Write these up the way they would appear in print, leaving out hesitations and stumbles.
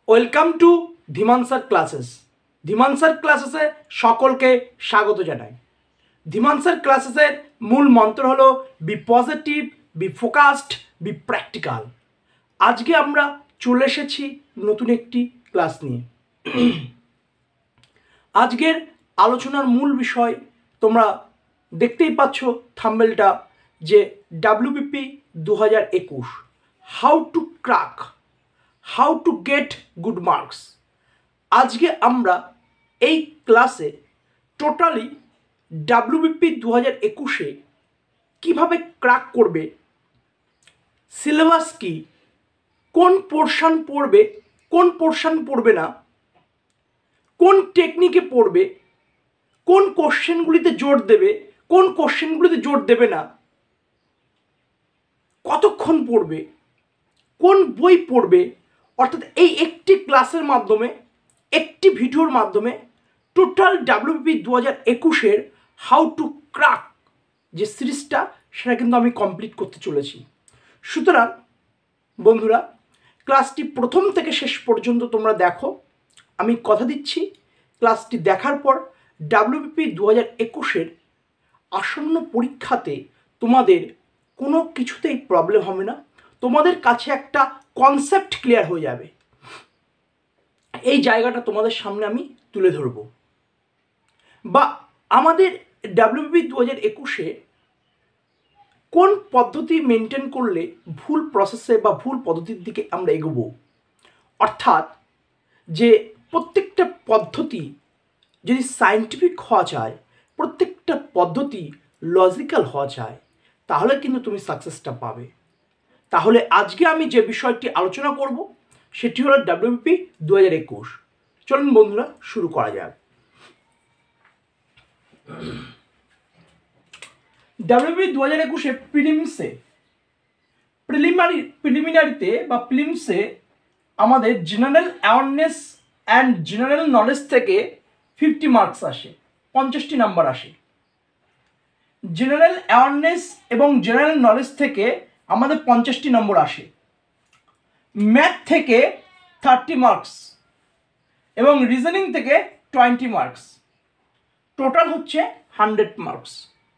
Welcome to Dhiman sir classes. Dhiman sir ক্লাসেসে সকলকে স্বাগত জানাই। ধীমান স্যার ক্লাসেসের মূল মন্ত্র হলো be positive, be focused, be practical. আজকে আমরা চলে এসেছি নতুন একটি ক্লাস নিয়ে। আজকের আলোচনার মূল বিষয় তোমরা দেখতেই পাচ্ছ থাম্বনেলটা, যে WBP 2021 how to crack, how to get good marks. আজকে আমরা এই ক্লাসে টোটালি WBP 2021-এ কীভাবে ক্র্যাক করবে, সিলেবাস কি, কোন পোর্শন পড়বে, কোন পোর্শন পড়বে না, কোন টেকনিকে পড়বে, কোন কোশ্চেনগুলিতে জোর দেবে, কোন কোশ্চেনগুলিতে জোর দেবে না, কতক্ষণ পড়বে, কোন বই পড়বে, অর্থাৎ এই একটি ক্লাসের মাধ্যমে, একটি ভিডিওর মাধ্যমে টোটাল WBP 2021-এর হাউ টু ক্র্যাক যে সিরিজটা, সেটা কিন্তু আমি কমপ্লিট করতে চলেছি। সুতরাং বন্ধুরা, ক্লাসটি প্রথম থেকে শেষ পর্যন্ত তোমরা দেখো। আমি কথা দিচ্ছি, ক্লাসটি দেখার পর WBP 2021-এর আসন্ন পরীক্ষাতে তোমাদের কোনো কিছুতেই প্রবলেম হবে না। তোমাদের কাছে একটা কনসেপ্ট ক্লিয়ার হয়ে যাবে। এই জায়গাটা তোমাদের সামনে আমি তুলে ধরব। বা আমাদের WBP 2021-এ কোন পদ্ধতি মেনটেন করলে ভুল প্রসেসে বা ভুল পদ্ধতির দিকে আমরা এগোবো, অর্থাৎ যে প্রত্যেকটা পদ্ধতি যদি সায়েন্টিফিক হওয়া চায়, প্রত্যেকটা পদ্ধতি লজিক্যাল হওয়া চায়, তাহলে কিন্তু তুমি সাকসেসটা পাবে। তাহলে আজকে আমি যে বিষয়টি আলোচনা করব সেটি হলো WBP 2021। চলুন বন্ধুরা, শুরু করা যাক। WBP 2021-এ প্রিলিমিনারিতে বা প্রিলিমসে আমাদের general awareness and general knowledge থেকে 50 মার্কস আসে, 50টি নাম্বার আসে। জেনারেল অ্যাওয়ারনেস এবং জেনারেল নলেজ থেকে আমাদের 50টি নম্বর আসে। ম্যাথ থেকে 30 মার্কস এবং রিজনিং থেকে 20 মার্কস, টোটাল হচ্ছে 100 মার্কস।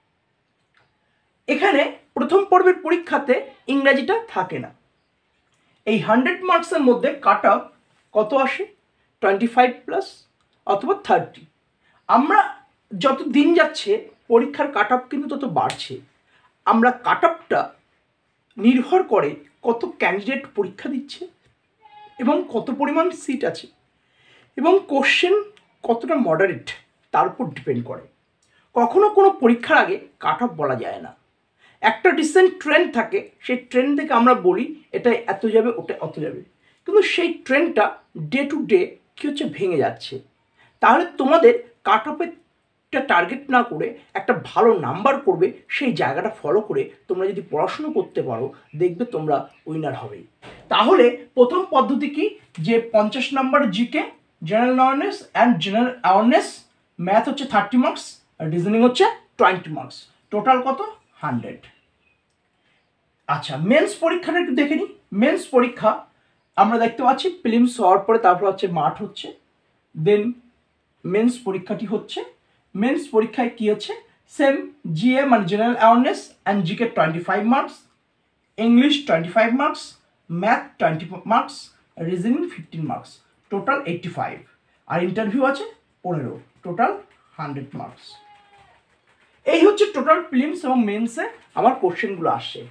এখানে প্রথম পর্বের পরীক্ষাতে ইংরাজিটা থাকে না। এই 100 মার্কসের মধ্যে কাট অফ কত আসে? 25+ অথবা 30। আমরা যত দিন যাচ্ছে পরীক্ষার কাট অফ কিন্তু তত বাড়ছে। আমরা কাট অফটা নির্ভর করে কত ক্যান্ডিডেট পরীক্ষা দিচ্ছে এবং কত পরিমাণ সিট আছে এবং কোশ্চেন কতটা মডারেট, তার উপর ডিপেন্ড করে। কখনো কোনো পরীক্ষার আগে কাট অফ বলা যায় না। একটা ডিসেন্ট ট্রেন্ড থাকে, সেই ট্রেন্ড থেকে আমরা বলি এটা এত যাবে, ওটা অত যাবে, কিন্তু সেই ট্রেন্ডটা ডে টু ডে কী হচ্ছে, ভেঙে যাচ্ছে। তাহলে তোমাদের কাট অফের টার্গেট না করে একটা ভালো নাম্বার করবে, সেই জায়গাটা ফলো করে তোমরা যদি পড়াশুনো করতে পারো, দেখবে তোমরা উইনার হবে। তাহলে প্রথম পদ্ধতি কি, যে 50 number GK, general knowledge and general awareness, math হচ্ছে 30 মার্কস আর রিজনিং হচ্ছে 20 মার্কস, টোটাল কত? 100। আচ্ছা, মেন্স পরীক্ষাটা একটু দেখে নিই। মেন্স পরীক্ষা আমরা দেখতে পাচ্ছি প্রিলিমস হওয়ার পরে তারপর হচ্ছে মাঠ হচ্ছে, দেন মেন্স পরীক্ষাটি হচ্ছে। মেন্স পরীক্ষায় কী হচ্ছে, সেম জিএ মানে general awareness and GK 25 marks, English 25 marks, math 20 marks, reasoning 15 marks, total 85। আর ইন্টারভিউ আছে 15, টোটাল 100 মার্কস। এই হচ্ছে টোটাল প্রিলিমস এবং মেন্সে আমার কোশ্চেনগুলো আসছে।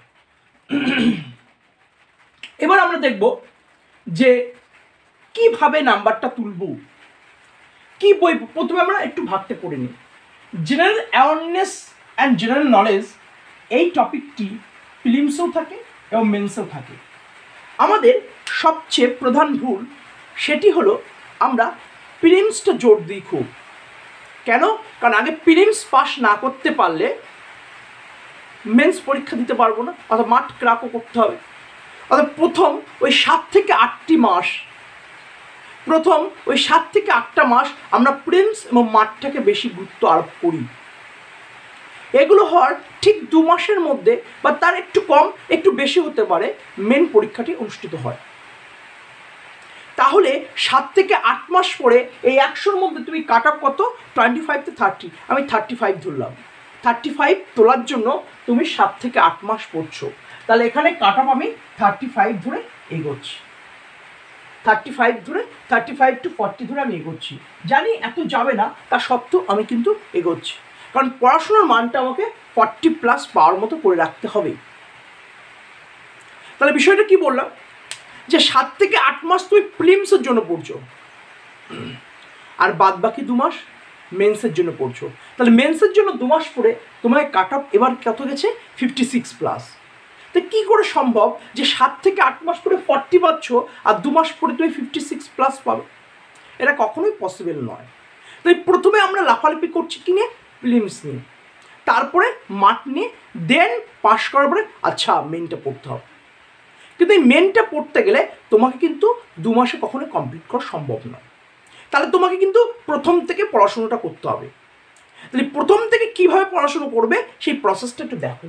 এবার আমরা দেখব যে কিভাবে নাম্বারটা তুলব, কি বই। প্রথমে আমরা একটু ভাগতে করে নিই। General awareness and general knowledge, এই টপিকটি প্রিলিমসেও থাকে এবং মেন্সেও থাকে। আমাদের সবচেয়ে প্রধান ভুল সেটি হলো আমরা প্রিলিমসটা জোর দিই খুব। কেন? কারণ আগে প্রিলিমস পাস না করতে পারলে মেন্স পরীক্ষা দিতে পারবো না, অর্থাৎ মাঠ ক্র্যাকও করতে হবে। অর্থাৎ প্রথম ওই 7 থেকে 8টি মাস, প্রথম ওই 7 থেকে 8টা মাস আমরা প্রিলিমস এবং মাঠটাকে বেশি গুরুত্ব আরোপ করি। এগুলো হওয়ার ঠিক 2 মাসের মধ্যে বা তার একটু কম একটু বেশি হতে পারে মেন পরীক্ষাটি অনুষ্ঠিত হয়। তাহলে 7 থেকে 8 মাস পরে এই 100-র মধ্যে তুমি কাট অফ কত? 25 to 30, আমি 35 ধরলাম। 35 তোলার জন্য তুমি 7 থেকে 8 মাস পড়ছো, তাহলে এখানে কাট অফ আমি 35 ধরে এগোচ্ছি, 35 ধরে 35 to 40 ধরে আমি এগোচ্ছি। জানি এত যাবে না, তা সত্ত্বেও আমি কিন্তু এগোচ্ছি, কারণ পড়াশোনার মানটা আমাকে 40+ পাওয়ার মতো করে রাখতে হবে। তাহলে বিষয়টা কি বললাম, যে 7 থেকে 8 মাস তুমি প্রিলিমসের জন্য পড়ছো, আর বাদ বাকি 2 মাস মেন্সের জন্য পড়ছো। তাহলে মেন্সের জন্য 2 মাস পরে তোমার কাট অফ এবার কত গেছে? 56+। তো কী করে সম্ভব যে 7 থেকে 8 মাস পরে 40 পাচ্ছ আর 2 মাস পরে তুমি 56+ পাবে? এটা কখনোই পসিবল নয়। তাই প্রথমে আমরা লাফালাফি করছি কি নিয়ে? প্রিলিমস নিয়ে, তারপরে মাঠ নিয়ে, দেন পাস করার পরে আচ্ছা মেনটা পড়তে হবে। কিন্তু এই মেনটা পড়তে গেলে তোমাকে কিন্তু 2 মাসে কখনোই কমপ্লিট করা সম্ভব নয়। তাহলে তোমাকে কিন্তু প্রথম থেকে পড়াশোনাটা করতে হবে। তাহলে প্রথম থেকে কিভাবে পড়াশোনা করবে সেই প্রসেসটা একটু দেখো।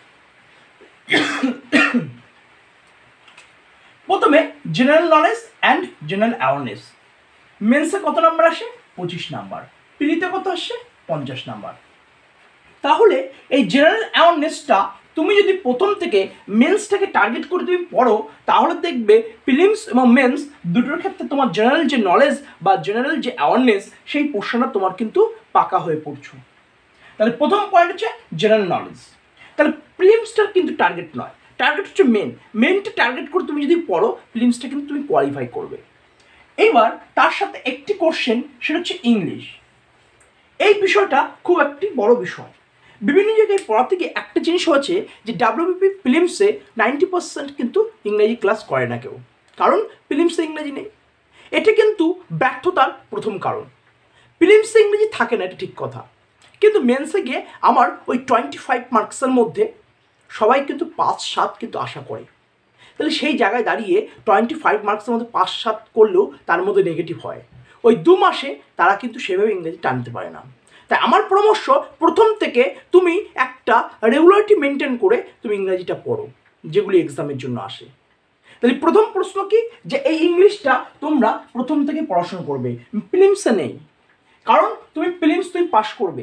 প্রথমে general knowledge and general awareness. মেন্সে কত নাম্বার আসে? 25 নাম্বার। প্রিলিতে কত আসে? 50 নাম্বার। তাহলে এই জেনারেল অ্যাওয়ারনেসটা তুমি যদি প্রথম থেকে মেন্সটাকে টার্গেট করে তুমি পড়ো, তাহলে দেখবে প্রিলিমস এবং মেন্স দুটোর ক্ষেত্রে তোমার জেনারেল যে নলেজ বা জেনারেল যে অ্যাওয়ারনেস সেই পোর্শনটা তোমার কিন্তু পাকা হয়ে পড়ছো। তাহলে প্রথম পয়েন্ট হচ্ছে জেনারেল নলেজ। তাহলে প্রিলিমসটার কিন্তু টার্গেট নয়, টার্গেট হচ্ছে মেনটা টার্গেট করে তুমি যদি পড়ো, প্রিলিমসটা কিন্তু তুমি কোয়ালিফাই করবে। এবার তার সাথে একটি কোশ্চেন, সেটা হচ্ছে ইংলিশ। এই বিষয়টা খুব একটি বড় বিষয়। বিভিন্ন জায়গায় পড়াতে গিয়ে একটা জিনিস হচ্ছে যে WBP প্রিলিমসে 90% কিন্তু ইংরেজি ক্লাস করে না কেউ, কারণ প্রিলিমসে ইংরেজি নেই। এটা কিন্তু ব্যর্থতার প্রথম কারণ। প্রিলিমসে ইংরেজি থাকে না, এটা ঠিক কথা, কিন্তু মেন্সে গিয়ে আমার ওই 25 মার্কসের মধ্যে সবাই কিন্তু 5-7 কিন্তু আশা করে। তাহলে সেই জায়গায় দাঁড়িয়ে 25 মার্কসের মধ্যে 5-7 করলেও তার মধ্যে নেগেটিভ হয়। ওই 2 মাসে তারা কিন্তু সেভাবে ইংরেজি টানতে পারে না। তাই আমার পরামর্শ, প্রথম থেকে তুমি একটা রেগুলারিটি মেনটেন করে তুমি ইংরেজিটা পড়ো, যেগুলি এক্সামের জন্য আসে। তাহলে প্রথম প্রশ্ন কি, যে এই ইংলিশটা তোমরা প্রথম থেকে পড়াশোনা করবে, প্রিলিমসে নেই। কারণ তুমি প্রিলিমস তুমি পাস করবে,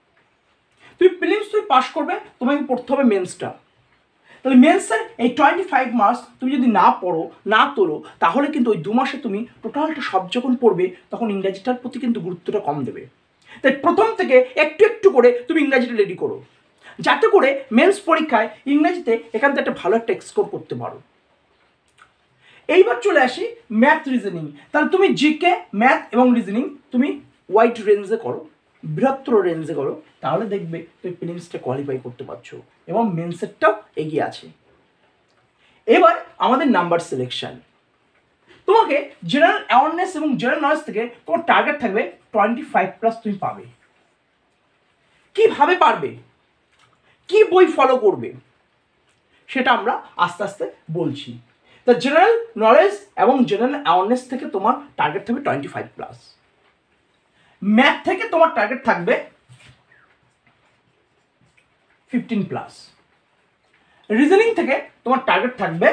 পাস করবে, তোমাকে পড়তে হবে মেন্সটা। তাহলে মেন্সের এই 25 মার্কস তুমি যদি না পড়ো, না তোলো, তাহলে কিন্তু ওই 2 মাসে তুমি টোটালটা সব যখন পড়বে, তখন ইংরাজিটার প্রতি কিন্তু গুরুত্বটা কম দেবে। তাই প্রথম থেকে একটু একটু করে তুমি ইংরাজিটা রেডি করো, যাতে করে মেন্স পরীক্ষায় ইংরাজিতে এখান থেকে একটা ভালো একটা স্কোর করতে পারো। এইবার চলে আসি ম্যাথ রিজনিং। তাহলে তুমি জিকে, ম্যাথ এবং রিজনিং তুমি ওয়াইড রেঞ্জে করো, বৃহত্তর রেঞ্জে করো, তাহলে দেখবে তুমি প্রিলিমসটা কোয়ালিফাই করতে পারছো এবং মেন্সেরটাও এগিয়ে আছে। এবার আমাদের নাম্বার সিলেকশন। তোমাকে জেনারেল অ্যাওয়ারনেস এবং জেনারেল নলেজ থেকে তোমার টার্গেট থাকবে 25+ তুমি পাবে। কিভাবে পারবে, কি বই ফলো করবে, সেটা আমরা আস্তে আস্তে বলছি। তা জেনারেল নলেজ এবং জেনারেল অ্যাওয়ারনেস থেকে তোমার টার্গেট থাকবে 25+। ম্যাথ থেকে তোমার টার্গেট থাকবে 15+। রিজনিং থেকে তোমার টার্গেট থাকবে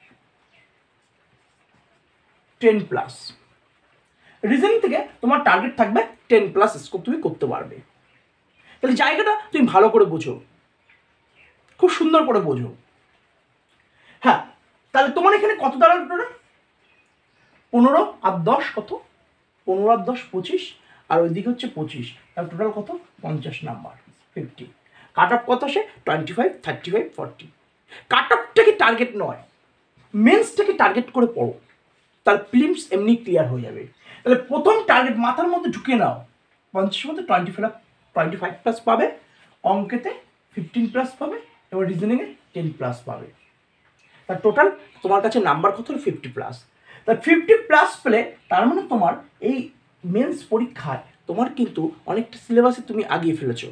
10+। রিজনিং থেকে তোমার টার্গেট থাকবে 10+ স্কোর তুমি করতে পারবে। তাহলে জায়গাটা তুমি ভালো করে বোঝো, খুব সুন্দর করে বোঝো। হ্যাঁ, তাহলে তোমার এখানে কত দাঁড়ালো টোটাল? 15 আর 10 কত? 15 আর 10 25, আর ওইদিকে হচ্ছে 25, তাহলে টোটাল কত? 50 নাম্বার, 50। কাট অফ কত আসে? 25, 35, 40। কাট অফটাকে টার্গেট নয়, মেন্সটাকে টার্গেট করে পড়ো, তার প্রিলিমস এমনি ক্লিয়ার হয়ে যাবে। তাহলে প্রথম টার্গেট মাথার মধ্যে ঢুকে নাও, 50-এর মধ্যে 25+ পাবে, অঙ্কেতে 15+ পাবে এবং রিজনিংয়ে 10+ পাবে। তার টোটাল তোমার কাছে নাম্বার কত হলো? 50+। তা 50+ পেলে তার মানে তোমার এই মেন্স পরীক্ষায় তোমার কিন্তু অনেকটা সিলেবাসে তুমি আগিয়ে ফেলেছো।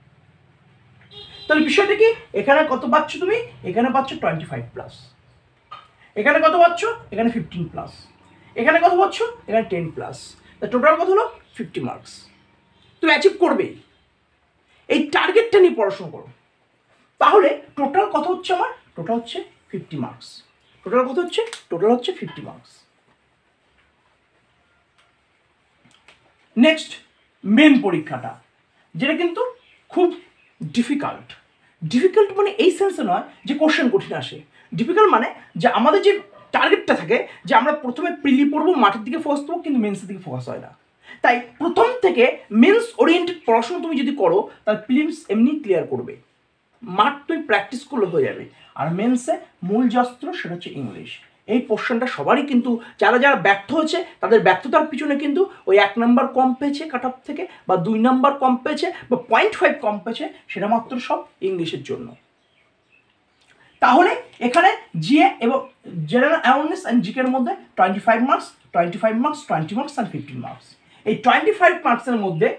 তাহলে বিষয়টা কি, এখানে কত পাচ্ছ তুমি? এখানে পাচ্ছ 25+। এখানে কত পাচ্ছ? এখানে 15+। এখানে কত পাচ্ছ? এখানে 10+। তা টোটাল কত হলো? 50 মার্কস তুমি অ্যাচিভ করবে। এই টার্গেটটা নিয়ে পড়াশোনা করো, তাহলে টোটাল কত হচ্ছে আমার? টোটাল হচ্ছে 50 মার্কস। টোটাল কত হচ্ছে? টোটাল হচ্ছে 50 মার্কস। নেক্সট মেন পরীক্ষাটা, যেটা কিন্তু খুব ডিফিকাল্ট। ডিফিকাল্ট মানে এই সেন্সে নয় যে কোশ্চেন কঠিন আসে, ডিফিকাল্ট মানে যে আমাদের যে টার্গেটটা থাকে যে আমরা প্রথমে প্রিলি পড়বো, মাঠের দিকে ফোকাস করবো, কিন্তু মেন্সের দিকে ফোকাস হয় না। তাই প্রথম থেকে মেন্স ওরিয়েন্টেড পড়াশোনা তুমি যদি করো তাহলে প্রিলিমস এমনি ক্লিয়ার করবে, মাঠ তুমি প্র্যাকটিস করলে হয়ে যাবে। আর মেন্সে মূল অস্ত্র সেটা হচ্ছে ইংলিশ। এই পোর্শনটা সবারই কিন্তু, যারা যারা ব্যর্থ হচ্ছে তাদের ব্যর্থতার পিছনে কিন্তু ওই 1 নাম্বার কম পেয়েছে কাট অফ থেকে, বা 2 নাম্বার কম পেয়েছে, বা 0.5 কম পেয়েছে, সেটা মাত্র সব ইংলিশের জন্য। তাহলে এখানে জিএ এবং জেনারেল অ্যাওয়ারনেস অ্যান্ড জিকের মধ্যে 25 marks, 25 marks, 20 marks and 15 marks. এই 25 মার্কসের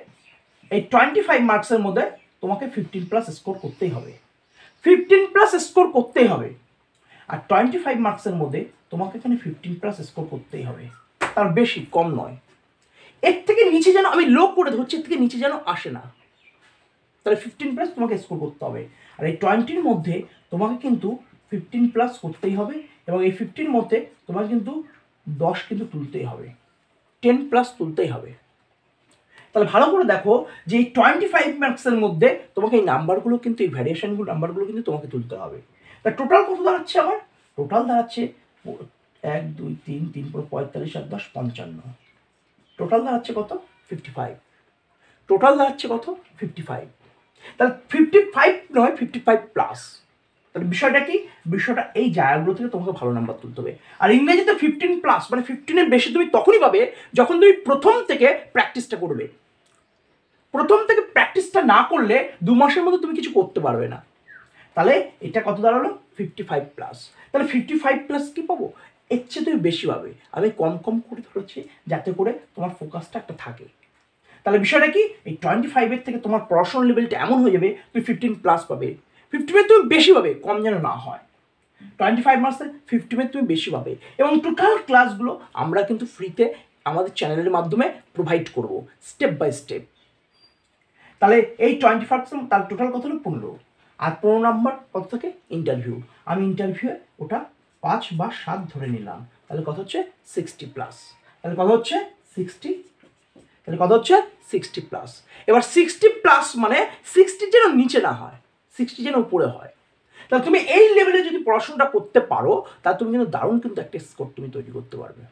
মধ্যে তোমাকে 15+ স্কোর করতেই হবে, 15+ স্কোর করতেই হবে। আর 25 মার্কসের মধ্যে তোমাকে এখানে 15+ স্কোর করতেই হবে, তার বেশি কম নয়। এর থেকে নিচে যেন, আমি লো করে ধরছি, এর থেকে নিচে যেন আসে না, তাহলে 15+ তোমাকে স্কোর করতে হবে। আর এই 20-র মধ্যে তোমাকে কিন্তু 15+ করতেই হবে, এবং এই 50-র মধ্যে তোমাকে কিন্তু 10 কিন্তু তুলতেই হবে, 10+ তুলতেই হবে। তাহলে ভালো করে দেখো যে এই 25 মার্কসের মধ্যে তোমাকে এই নাম্বারগুলো কিন্তু, এই ভ্যারিয়েশনগুলো নাম্বারগুলো কিন্তু তোমাকে তুলতে হবে। তা টোটাল কত দাঁড়াচ্ছে আমার? টোটাল দাঁড়াচ্ছে 1 2 3 3 4 45 আর 10 55। টোটাল দাঁড়াচ্ছে কত? 55। টোটাল দাঁড়াচ্ছে কত? 55। তাহলে 55 নয়, 55+। তাহলে বিষয়টা কি? বিষয়টা এই জায়গাগুলো থেকে তোমাকে ভালো নাম্বার তুলতে হবে। আর ইংরেজিতে 15+, মানে 15-এর বেশি তুমি তখনই পাবে যখন তুমি প্রথম থেকে প্র্যাকটিসটা করবে। প্রথম থেকে প্র্যাকটিসটা না করলে 2 মাসের মধ্যে তুমি কিছু করতে পারবে না। তাহলে এটা কত দাঁড়ালো? 55+। তাহলে 55+ কি পাবো? এর চেয়ে তুমি বেশি পাবে। আমি কম কম করে ধরেছি যাতে করে তোমার ফোকাসটা একটা থাকে। তাহলে বিষয়টা কি? এই 25-এর থেকে তোমার পড়াশোনার লেভেলটা এমন হয়ে যাবে তুমি 15+ পাবে। 15-এর তুমি বেশি পাবে, কম যেন না হয়। 25 মার্কসে 15-এর তুমি বেশি পাবে। এবং টোটাল ক্লাসগুলো আমরা কিন্তু ফ্রিতে আমাদের চ্যানেলের মাধ্যমে প্রোভাইড করব, স্টেপ বাই স্টেপ। তাহলে এই 25%, তার টোটাল কত হলো? 15। আর 15 নাম্বার কত থাকে? ইন্টারভিউ। আমি ইন্টারভিউয়ে ওটা 5 বা 7 ধরে নিলাম, তাহলে কত হচ্ছে? 60+। তাহলে কত হচ্ছে? 60। তাহলে কত হচ্ছে? 60+। এবার 60+ মানে 60 যেন নিচে না হয়, 60 যেন উপরে হয়। তাহলে তুমি এই লেভেলে যদি পড়াশোনাটা করতে পারো তাহলে তুমি কিন্তু দারুণ কিন্তু একটা স্কোর তুমি তৈরি করতে পারবে।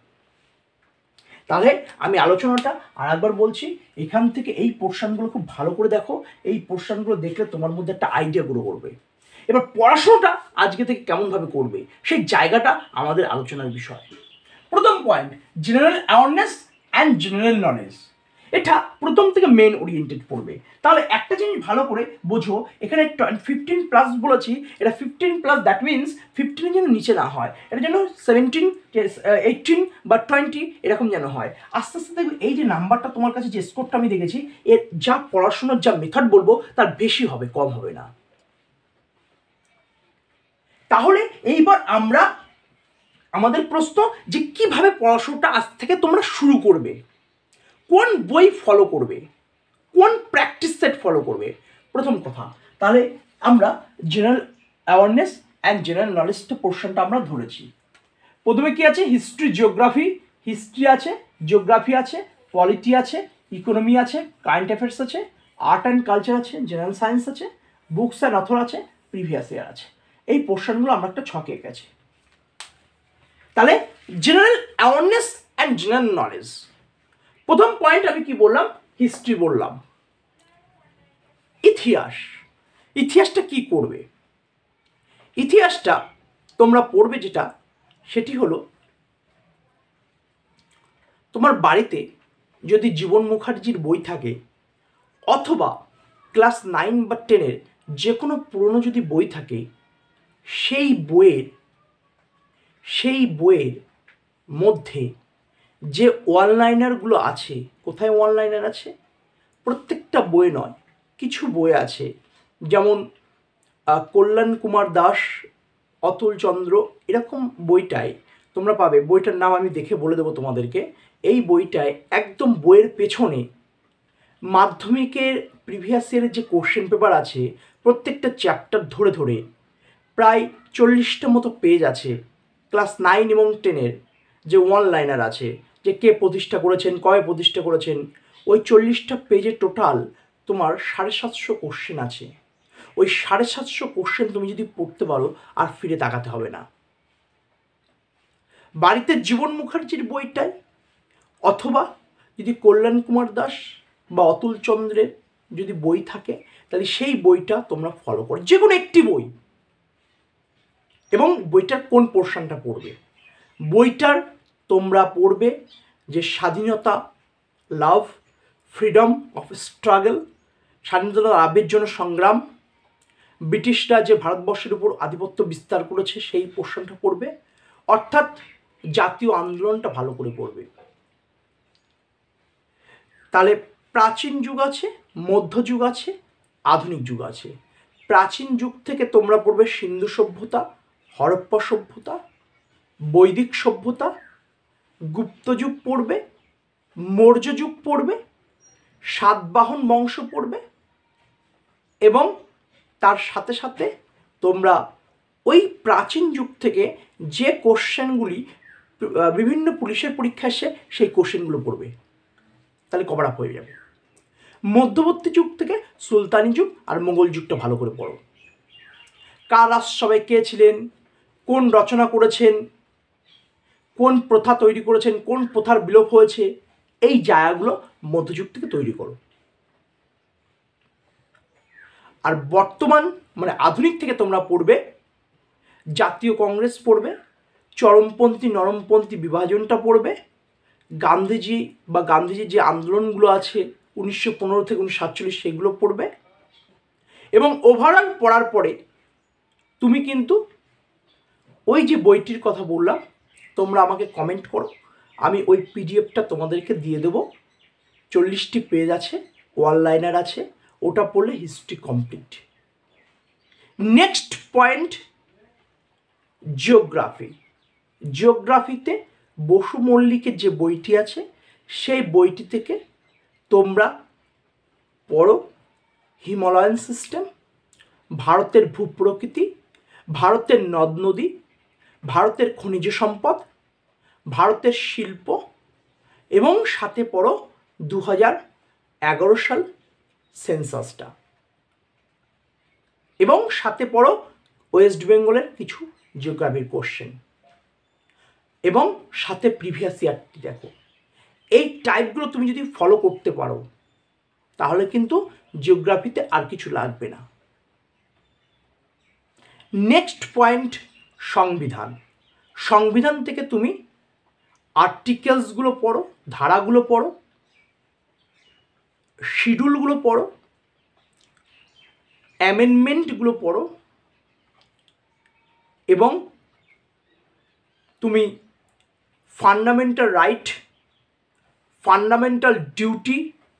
তাহলে আমি আলোচনাটা আর একবার বলছি, এখান থেকে এই পোর্শনগুলো খুব ভালো করে দেখো। এই পোর্শনগুলো দেখলে তোমার মধ্যে একটা আইডিয়া গ্রো করবে। এবার পড়াশোনাটা আজকে থেকে কেমনভাবে করবে সেই জায়গাটা আমাদের আলোচনার বিষয়। প্রথম point, general awareness and general knowledge. এটা প্রথম থেকে মেন ওরিয়েন্টেড পড়বে। তাহলে একটা জিনিস ভালো করে বোঝো, এখানে 15+ বলেছি, এটা 15+, দ্যাট মিনস 15 যেন নিচে না হয়, এটা যেন 17, 18 বা 20 এরকম যেন হয়। আস্তে আস্তে দেখবে এই যে নাম্বারটা তোমার কাছে, যে স্কোরটা আমি দেখেছি, এর যা পড়াশোনার যা মেথড বলবো তার বেশি হবে, কম হবে না। তাহলে এইবার আমরা আমাদের প্রশ্ন যে কিভাবে পড়াশোনাটা আজ থেকে তোমরা শুরু করবে, কোন বই ফলো করবে, কোন প্র্যাকটিস সেট ফলো করবে। প্রথম কথা, তাহলে আমরা জেনারেল অ্যাওয়ারনেস অ্যান্ড জেনারেল নলেজটা পোর্শনটা আমরা ধরেছি। প্রথমে কি আছে? History, geography. হিস্ট্রি আছে, জিওগ্রাফি আছে, পলিটি আছে, ইকোনমি আছে, কারেন্ট অ্যাফেয়ার্স আছে, আর্ট অ্যান্ড কালচার আছে, জেনারেল সায়েন্স আছে, বুকস অ্যান্ড অথর আছে, প্রিভিয়াস ইয়ার আছে। এই পোর্শনগুলো আমরা একটা ছকে এঁকেছি। তাহলে general awareness and general knowledge, প্রথম পয়েন্ট আমি কি বললাম? হিস্ট্রি বললাম। ইতিহাস, ইতিহাসটা কি করবে? ইতিহাসটা তোমরা পড়বে যেটা, সেটি হলো তোমার বাড়িতে যদি জীবন মুখার্জির বই থাকে, অথবা ক্লাস 9 বা 10-এর যে কোনো পুরনো যদি বই থাকে, সেই বইয়ের মধ্যে যে ওয়ানলাইনারগুলো আছে, কোথায় ওয়ানলাইনার আছে? প্রত্যেকটা বই নয়, কিছু বই আছে, যেমন কল্যাণ কুমার দাস, অতুল চন্দ্র, এরকম বইটায় তোমরা পাবে। বইটার নাম আমি দেখে বলে দেবো তোমাদেরকে। এই বইটায় একদম বইয়ের পেছনে মাধ্যমিকের প্রিভিয়াস ইয়ারের যে কোশ্চেন পেপার আছে, প্রত্যেকটা চ্যাপ্টার ধরে ধরে প্রায় 40টা মতো পেজ আছে। ক্লাস 9 এবং 10-এর যে ওয়ান লাইনার আছে, যে কে প্রতিষ্ঠা করেছেন, কবে প্রতিষ্ঠা করেছেন, ওই 40টা পেজে টোটাল তোমার 750 কোশ্চেন আছে। ওই 750 কোশ্চেন তুমি যদি পড়তে পারো আর ফিরে তাকাতে হবে না। বাড়িতে জীবন মুখার্জির বইটাই, অথবা যদি কল্যাণ কুমার দাস বা অতুল চন্দ্রের যদি বই থাকে তাহলে সেই বইটা তোমরা ফলো করো, যে কোনো একটি বই। এবং বইটার কোন পোর্শনটা পড়বে? বইটার তোমরা পড়বে যে স্বাধীনতা লাভ, ফ্রিডম অফ স্ট্রাগল, স্বাধীনতা লাভের জন্য সংগ্রাম, ব্রিটিশরা যে ভারতবর্ষের উপর আধিপত্য বিস্তার করেছে সেই পোর্শনটা পড়বে, অর্থাৎ জাতীয় আন্দোলনটা ভালো করে পড়বে। তাহলে প্রাচীন যুগ আছে, মধ্যযুগ আছে, আধুনিক যুগ আছে। প্রাচীন যুগ থেকে তোমরা পড়বে সিন্ধু সভ্যতা, হরপ্পা সভ্যতা, বৈদিক সভ্যতা, গুপ্ত যুগ পড়বে, মৌর্য যুগ পড়বে, সাতবাহন বংশ পড়বে, এবং তার সাথে সাথে তোমরা ওই প্রাচীন যুগ থেকে যে কোশ্চেনগুলি বিভিন্ন পুলিশের পরীক্ষা এসে সেই কোশ্চেনগুলো পড়বে। তাহলে কভার আপ হয়ে যাবে। মধ্যবর্তী যুগ থেকে সুলতানি যুগ আর মোগল যুগটা ভালো করে পড়ো। কার রাজসভায় কে ছিলেন, কোন রচনা করেছেন, কোন প্রথা তৈরি করেছেন, কোন প্রথার বিলোপ হয়েছে, এই জায়গাগুলো মধ্যযুগ থেকে তৈরি করো। আর বর্তমান মানে আধুনিক থেকে তোমরা পড়বে জাতীয় কংগ্রেস পড়বে, চরমপন্থী নরমপন্থী বিভাজনটা পড়বে, গান্ধীজি বা গান্ধীজির যে আন্দোলনগুলো আছে 1915 থেকে 1947 সেগুলো পড়বে। এবং ওভারঅল পড়ার পরে তুমি কিন্তু ওই যে বইটির কথা বললাম তোমরা আমাকে কমেন্ট করো, আমি ওই পিডিএফটা তোমাদেরকে দিয়ে দেবো। 40টি পেজ আছে, ওয়ান লাইনার আছে, ওটা পড়লে history complete. Next point geography. জিওগ্রাফিতে বসু মল্লিকের যে বইটি আছে সেই বইটি থেকে তোমরা পড়ো হিমালয়ান সিস্টেম, ভারতের ভূপ্রকৃতি, ভারতের নদ নদী, ভারতের খনিজ সম্পদ, ভারতের শিল্প, এবং সাথে পড়ো 2011 সাল সেন্সাসটা, এবং সাথে পড়ো ওয়েস্ট বেঙ্গলের কিছু জিওগ্রাফির কোশ্চেন, এবং সাথে প্রিভিয়াস ইয়ারটি দেখো। এই টাইপগুলো তুমি যদি ফলো করতে পারো তাহলে কিন্তু জিওগ্রাফিতে আর কিছু লাগবে না। নেক্সট পয়েন্ট সংবিধান। সংবিধান থেকে তুমি আর্টিকেলসগুলো পড়ো, ধারাগুলো পড়ো, শিডিউলগুলো পড়ো, অ্যামেন্ডমেন্টগুলো পড়ো, এবং তুমি fundamental right, fundamental duty,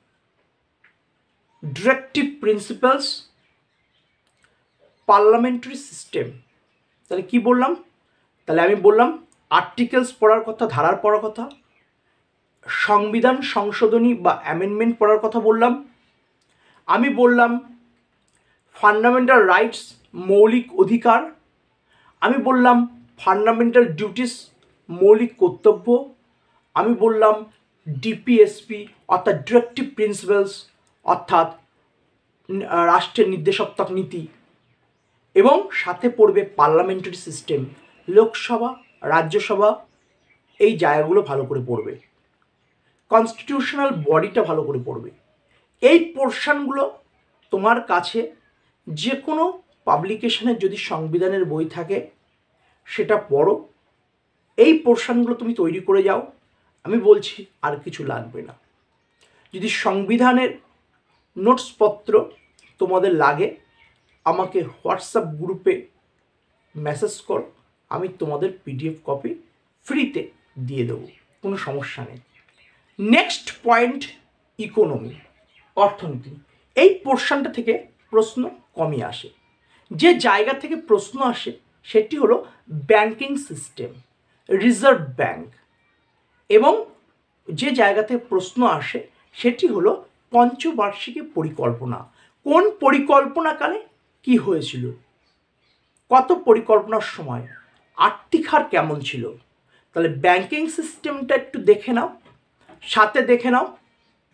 directive principles, parliamentary system. তাহলে কি বললাম? তাহলে আমি বললাম আর্টিকেলস পড়ার কথা, ধারার পড়ার কথা, সংবিধান সংশোধনী বা অ্যামেন্ডমেন্ট পড়ার কথা বললাম, আমি বললাম ফান্ডামেন্টাল রাইটস মৌলিক অধিকার, আমি বললাম ফান্ডামেন্টাল ডিউটিস মৌলিক কর্তব্য, আমি বললাম ডিপিএসপি অর্থাৎ ডিরেক্টিভ প্রিন্সিপালস অর্থাৎ রাষ্ট্রের নির্দেশাত্মক নীতি, এবং সাথে পড়বে পার্লামেন্টারি সিস্টেম, লোকসভা, রাজ্যসভা, এই জায়গাগুলো ভালো করে পড়বে, কনস্টিটিউশনাল বডিটা ভালো করে পড়বে। এই পোর্শনগুলো তোমার কাছে যে কোনো পাবলিকেশনের যদি সংবিধানের বই থাকে সেটা পড়ো, এই পোর্শনগুলো তুমি তৈরি করে যাও, আমি বলছি আর কিছু লাগবে না। যদি সংবিধানের নোটসপত্র তোমাদের লাগে আমাকে হোয়াটসঅ্যাপ গ্রুপে মেসেজ করো, আমি তোমাদের পিডিএফ কপি ফ্রিতে দিয়ে দেবো, কোনো সমস্যা নেই। নেক্সট পয়েন্ট ইকোনমি, অর্থনীতি। এই পোর্শনটা থেকে প্রশ্ন কমই আসে। যে জায়গা থেকে প্রশ্ন আসে সেটি হলো ব্যাংকিং সিস্টেম, রিজার্ভ ব্যাংক, এবং যে জায়গা থেকে প্রশ্ন আসে সেটি হলো পঞ্চবার্ষিকী পরিকল্পনা। কোন পরিকল্পনাকালে কি হয়েছিল, কত পরিকল্পনার সময় আর্থিক হার কেমন ছিল। তাহলে ব্যাংকিং সিস্টেমটা একটু দেখে নাও, সাথে দেখে নাও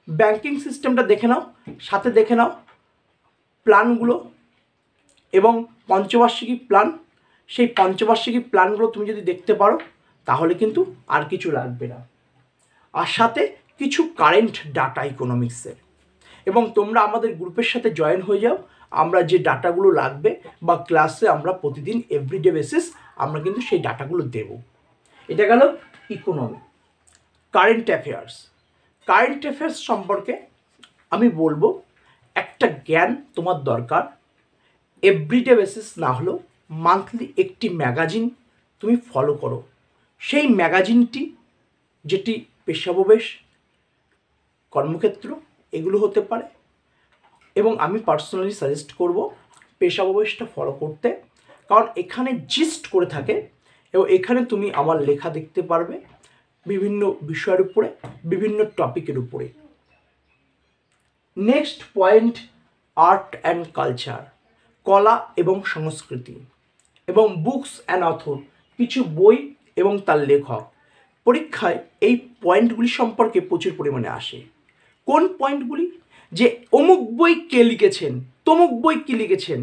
ব্যাংকিং সিস্টেমটা দেখে নাও, সাথে দেখে নাও প্ল্যানগুলো এবং পঞ্চবার্ষিকী প্ল্যান। সেই পঞ্চবার্ষিকী প্ল্যানগুলো তুমি যদি দেখতে পারো তাহলে কিন্তু আর কিছু লাগবে না। আর সাথে কিছু কারেন্ট ডাটা ইকোনমিক্সের, এবং তোমরা আমাদের গ্রুপের সাথে জয়েন হয়ে যাও। আমরা যে ডাটাগুলো লাগবে বা ক্লাসে আমরা প্রতিদিন এভরিডে বেসিস আমরা কিন্তু সেই ডাটাগুলো দেব। এটা গেল economy. Current affairs, current affairs সম্পর্কে আমি বলবো একটা জ্ঞান তোমার দরকার। এভরিডে বেসিস না হলেও মান্থলি একটি ম্যাগাজিন তুমি ফলো করো। সেই ম্যাগাজিনটি যেটি পেশাববেশ, কর্মক্ষেত্র এগুলো হতে পারে, এবং আমি পার্সোনালি সাজেস্ট করব পেশাববেশটা ফলো করতে, কারণ এখানে জিস্ট করে থাকে এবং এখানে তুমি আমার লেখা দেখতে পারবে বিভিন্ন বিষয়ের উপরে, বিভিন্ন টপিকের উপরে। Next point, art and culture, কলা এবং সংস্কৃতি, এবং বুকস অ্যান্ড অথর, কিছু বই এবং তার লেখক। পরীক্ষায় এই পয়েন্টগুলি সম্পর্কে প্রচুর পরিমাণে আসে। কোন পয়েন্টগুলি? যে অমুক বই কে লিখেছেন, তমুক বই কে লিখেছেন,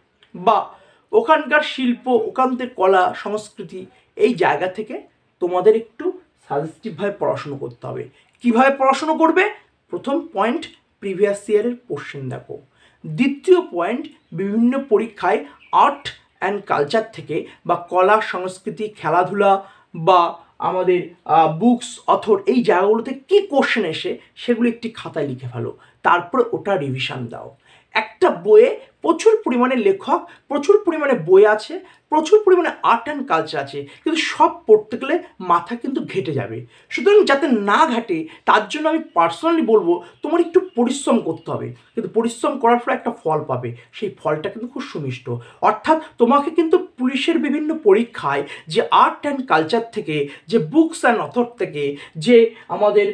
বা ওখানকার শিল্প, ওখানকার কলা সংস্কৃতি, এই জায়গা থেকে তোমাদের একটু সাজেস্টিভভাবে পড়াশুনো করতে হবে। কিভাবে পড়াশুনো করবে? প্রথম পয়েন্ট, প্রিভিয়াস ইয়ারের কোশ্চেন দেখো। দ্বিতীয় পয়েন্ট, বিভিন্ন পরীক্ষায় আর্ট অ্যান্ড কালচার থেকে বা কলা সংস্কৃতি, খেলাধুলা বা আমাদের বুকস অথর, এই জায়গাগুলোতে কী কোশ্চেন এসে সেগুলো একটি খাতায় লিখে ফেলো, তারপর ওটা রিভিশন দাও। একটা বইয়ে প্রচুর পরিমাণে লেখক, প্রচুর পরিমাণে বই আছে, প্রচুর পরিমাণে আর্ট অ্যান্ড কালচার আছে, কিন্তু সব পড়তে গেলে মাথা কিন্তু ঘেটে যাবে। সুতরাং যাতে না ঘাটে তার জন্য আমি পার্সোনালি বলবো তোমার একটু পরিশ্রম করতে হবে, কিন্তু পরিশ্রম করার পর একটা ফল পাবে, সেই ফলটা কিন্তু খুব সুমিষ্ট। অর্থাৎ তোমাকে কিন্তু পুলিশের বিভিন্ন পরীক্ষায় যে আর্ট অ্যান্ড কালচার থেকে, যে বুকস অ্যান্ড অথর থেকে, যে আমাদের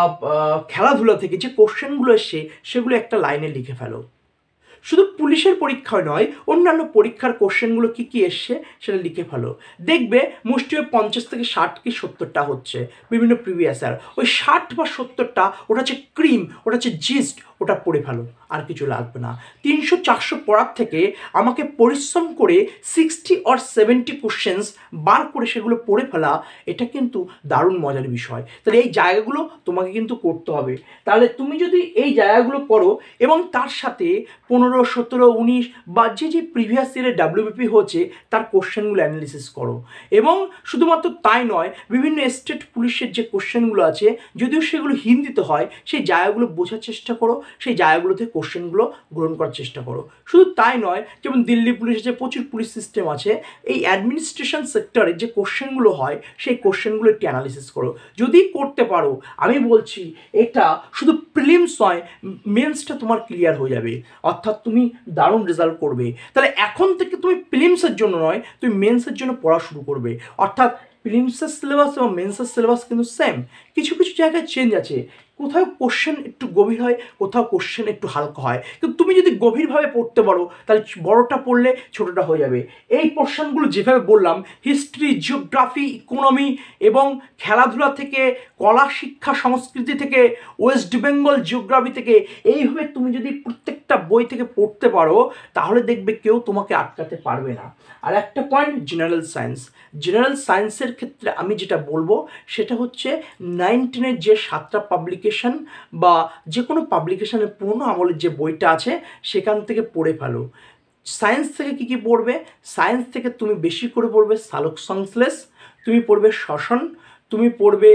খেলাধুলা থেকে যে কোশ্চেনগুলো এসছে সেগুলো একটা লাইনে লিখে ফেলো। শুধু পুলিশের পরীক্ষা নয়, অন্যান্য পরীক্ষার কোশ্চেনগুলো কী কী এসছে সেটা লিখে ফেলো। দেখবে মুষ্টিমে 50 থেকে 60 কি 70টা হচ্ছে বিভিন্ন প্রিভিয়াস ইয়ার। ওই 60 বা 70টা ওটা হচ্ছে ক্রিম, ওটা হচ্ছে জিস্ট, ওটা পড়ে ফেলো, আর কিছু লাগবে না। 300-400 পড়ার থেকে আমাকে পরিশ্রম করে 60 or 70 কোশ্চেন্স বার করে সেগুলো পড়ে ফেলা, এটা কিন্তু দারুণ মজার বিষয়। তাহলে এই জায়গাগুলো তোমাকে কিন্তু করতে হবে। তাহলে তুমি যদি এই জায়গাগুলো করো এবং তার সাথে 15, 17, 19 বা যে প্রিভিয়াস ইয়ারে WBP হচ্ছে তার কোশ্চেনগুলো অ্যানালিসিস করো। এবং শুধুমাত্র তাই নয়, বিভিন্ন স্টেট পুলিশের যে কোশ্চেনগুলো আছে, যদিও সেগুলো হিন্দিতে হয়, সেই জায়গাগুলো বোঝার চেষ্টা করো, সেই জায়গাগুলোতে কোশ্চেনগুলো গ্রহণ করার চেষ্টা করো। শুধু তাই নয়, যেমন দিল্লি পুলিশের যে প্রচুর পুলিশ সিস্টেম আছে, এই অ্যাডমিনিস্ট্রেশন সেক্টরে যে কোশ্চেনগুলো হয় সেই কোশ্চেনগুলো একটু অ্যানালিসিস করো। যদি করতে পারো, আমি বলছি এটা শুধু প্রিলিমস নয়, মেন্সটা তোমার ক্লিয়ার হয়ে যাবে, অর্থাৎ তুমি দারুণ রেজাল্ট করবে। তাহলে এখন থেকে তুমি প্রিলিমসের জন্য নয়, তুমি মেন্সের জন্য পড়া শুরু করবে। অর্থাৎ প্রিলিমসের সিলেবাস এবং মেন্সের সিলেবাস কিন্তু সেম, কিছু কিছু জায়গায় চেঞ্জ আছে। কোথাও কোশ্চেন একটু গভীর হয়, কোথাও কোশ্চেন একটু হালকা হয়, কিন্তু তুমি যদি গভীরভাবে পড়তে পারো তাহলে বড়টা পড়লে ছোটোটা হয়ে যাবে। এই পোর্শনগুলো যেভাবে বললাম, হিস্ট্রি, জিওগ্রাফি, ইকোনমি এবং খেলাধুলা থেকে, কলা শিক্ষা সংস্কৃতি থেকে, ওয়েস্ট বেঙ্গল জিওগ্রাফি থেকে, এইভাবে তুমি যদি প্রত্যেকটা বই থেকে পড়তে পারো তাহলে দেখবে কেউ তোমাকে আটকাতে পারবে না। আর একটা পয়েন্ট, জেনারেল সায়েন্স। জেনারেল সায়েন্সের ক্ষেত্রে আমি যেটা বলবো সেটা হচ্ছে 19-এর যে 7টা পাবলিকেশন বা যে কোনো পাবলিকেশনের পুরনো আমলের যে বইটা আছে সেখান থেকে পড়ে ফেলো। সায়েন্স থেকে কী কী পড়বে? সায়েন্স থেকে তুমি বেশি করে পড়বে সালোক সংশ্লেষ, তুমি পড়বে শ্বসন, তুমি পড়বে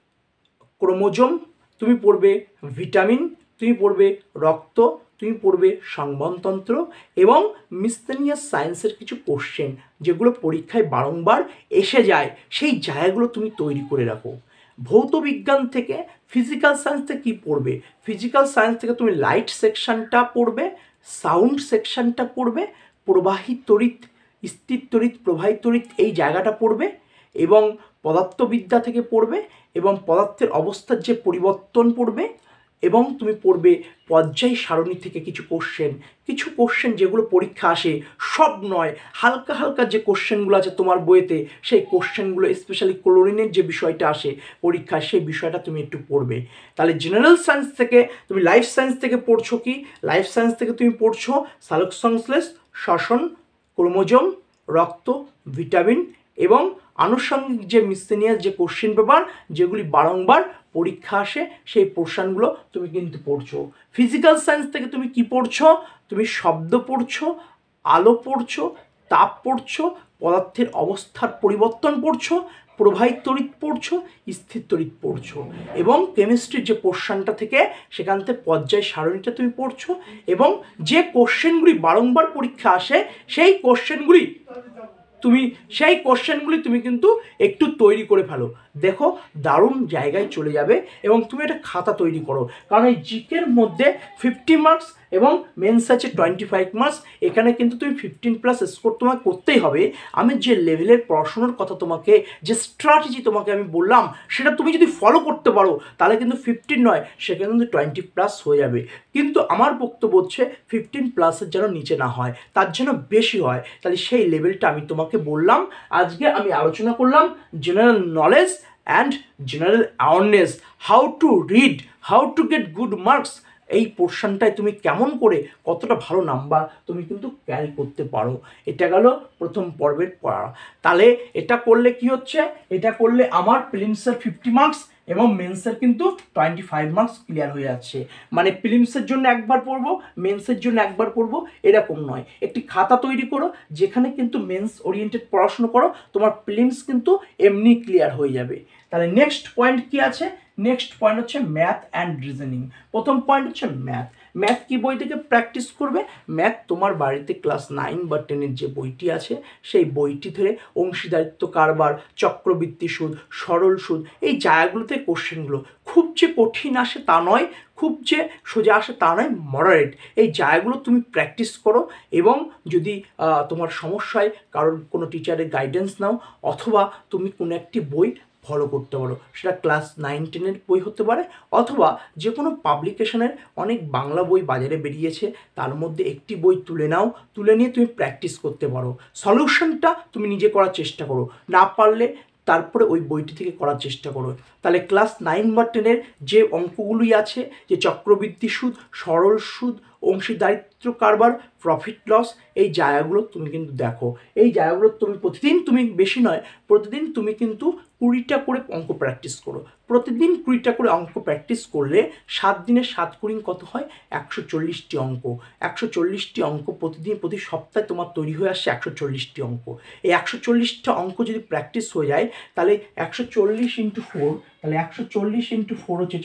ক্রোমোজোম, তুমি পড়বে ভিটামিন, তুমি পড়বে রক্ত, তুমি পড়বে সংবহনতন্ত্র এবং মিসসেলিনিয়াস সায়েন্সের কিছু কোশ্চেন যেগুলো পরীক্ষায় বারংবার এসে যায়, সেই জায়গাগুলো তুমি তৈরি করে রাখো। ভৌত বিজ্ঞান থেকে, ফিজিক্যাল সায়েন্স থেকে কী পড়বে? ফিজিক্যাল সায়েন্স থেকে তুমি লাইট সেকশনটা পড়বে, সাউন্ড সেকশনটা পড়বে, প্রবাহিত তড়িৎ, স্থির তড়িৎ, প্রবাহিত তড়িৎ, এই জায়গাটা পড়বে, এবং পদার্থবিদ্যা থেকে পড়বে এবং পদার্থের অবস্থার যে পরিবর্তন পড়বে, এবং তুমি পড়বে পর্যায় সারণী থেকে কিছু কোশ্চেন যেগুলো পরীক্ষা আসে, সব নয়, হালকা হালকা যে কোশ্চেনগুলো আছে তোমার বইয়েতে, সেই কোশ্চেনগুলো স্পেশালি ক্লোরিনের যে বিষয়টা আসে পরীক্ষায়, সেই বিষয়টা তুমি একটু পড়বে। তাহলে জেনারেল সায়েন্স থেকে তুমি লাইফ সায়েন্স থেকে পড়ছো কি? লাইফ সায়েন্স থেকে তুমি পড়ছো সালোকসংশ্লেষ, শ্বসন, ক্রোমোজোম, রক্ত, ভিটামিন এবং আনুষঙ্গিক যে মিসসেনিয়াস যে কোশ্চেন পেপার যেগুলি বারংবার পরীক্ষা আসে, সেই পোর্শনগুলো তুমি কিন্তু পড়ছো। ফিজিক্যাল সায়েন্স থেকে তুমি কি পড়ছো? তুমি শব্দ পড়ছো, আলো পড়ছো, তাপ পড়ছো, পদার্থের অবস্থার পরিবর্তন পড়ছো, প্রবাহিত তড়িৎ পড়ছো, স্থির তড়িৎ পড়ছো এবং কেমিস্ট্রির যে পোর্শনটা থেকে সেখান থেকে পর্যায় সারণীটা তুমি পড়ছো এবং যে কোশ্চেনগুলি বারংবার পরীক্ষা আসে সেই কোশ্চেনগুলি তুমি কিন্তু একটু তৈরি করে ফেলো। দেখো দারুণ জায়গায় চলে যাবে এবং তুমি একটা খাতা তৈরি করো, কারণ এই জিকের মধ্যে 50 মার্কস এবং মেন্স আছে 25 মার্কস। এখানে কিন্তু তুমি 15+ স্কোর তোমাকে করতেই হবে। আমি যে লেভেলের পড়াশোনার কথা তোমাকে, যে স্ট্র্যাটেজি তোমাকে আমি বললাম, সেটা তুমি যদি ফলো করতে পারো তাহলে কিন্তু 15 নয়, সেখানে কিন্তু 20+ হয়ে যাবে। কিন্তু আমার বক্তব্য হচ্ছে 15+ যেন নিচে না হয়, তার যেন বেশি হয়। তাহলে সেই লেভেলটা আমি তোমাকে বললাম। আজকে আমি আলোচনা করলাম general knowledge and general awareness, how to read, how to get good marks. এই পোর্শনটায় তুমি কেমন করে কতটা ভালো নাম্বার তুমি কিন্তু ক্যারি করতে পারো। এটা গেল প্রথম পর্বের পড়া। তাহলে এটা করলে কি হচ্ছে? এটা করলে আমার প্রিলিমসের 50 মার্কস এবং মেন্সের কিন্তু 25 মার্কস ক্লিয়ার হয়ে যাচ্ছে। মানে প্রিলিমসের জন্য একবার পড়বো, মেন্সের জন্য একবার পড়বো, এরকম নয়। একটি খাতা তৈরি করো যেখানে কিন্তু মেন্স ওরিয়েন্টেড পড়াশুনো করো, তোমার প্রিলিমস কিন্তু এমনি ক্লিয়ার হয়ে যাবে। তাহলে নেক্সট পয়েন্ট কি আছে? নেক্সট পয়েন্ট হচ্ছে ম্যাথ অ্যান্ড রিজনিং। প্রথম পয়েন্ট হচ্ছে ম্যাথ কি বই থেকে প্র্যাকটিস করবে? ম্যাথ তোমার বাড়িতে ক্লাস 9 বা 10-এর যে বইটি আছে সেই বইটি ধরে অংশীদারিত্ব কারবার, চক্রবৃদ্ধি সুদ, সরল সুদ, এই জায়গাগুলোতে কোশ্চেনগুলো খুব যে কঠিন আসে তা নয়, খুব যে সোজা আসে তা নয়, মডারেট। এই জায়গাগুলো তুমি প্র্যাকটিস করো এবং যদি তোমার সমস্যায় কারোর কোনো টিচারের গাইডেন্স নাও, অথবা তুমি কোনো একটি বই ফলো করতে পারো। সেটা ক্লাস 9-10-এর বই হতে পারে, অথবা যে কোনো পাবলিকেশনের অনেক বাংলা বই বাজারে বেরিয়েছে, তার মধ্যে একটি বই তুলে নাও, তুলে নিয়ে তুমি প্র্যাকটিস করতে পারো। সলিউশনটা তুমি নিজে করার চেষ্টা করো, না পারলে তারপরে ওই বইটি থেকে করার চেষ্টা করো। তাহলে ক্লাস 9 বা 10-এর যে অঙ্কগুলি আছে, যে চক্রবৃদ্ধি সুদ, সরল সুদ, অংশীদারিত্ব কারবার, প্রফিট লস, এই জায়গাগুলো তুমি কিন্তু দেখো। এই জায়গাগুলো তুমি প্রতিদিন, তুমি বেশি নয়, প্রতিদিন তুমি কিন্তু 20টা করে অঙ্ক প্র্যাকটিস করো। প্রতিদিন 20টা করে অঙ্ক প্র্যাকটিস করলে 7 দিনে 7 কুড়ি কত হয়? 140টি অঙ্ক। 140টি অঙ্ক প্রতিদিন, প্রতি সপ্তাহে তোমার তৈরি হয়ে আসছে 140টি অঙ্ক। এই 140টা অঙ্ক যদি প্র্যাকটিস হয়ে যায় তাহলে 140 × 4, তাহলে 140 × 4 হচ্ছে,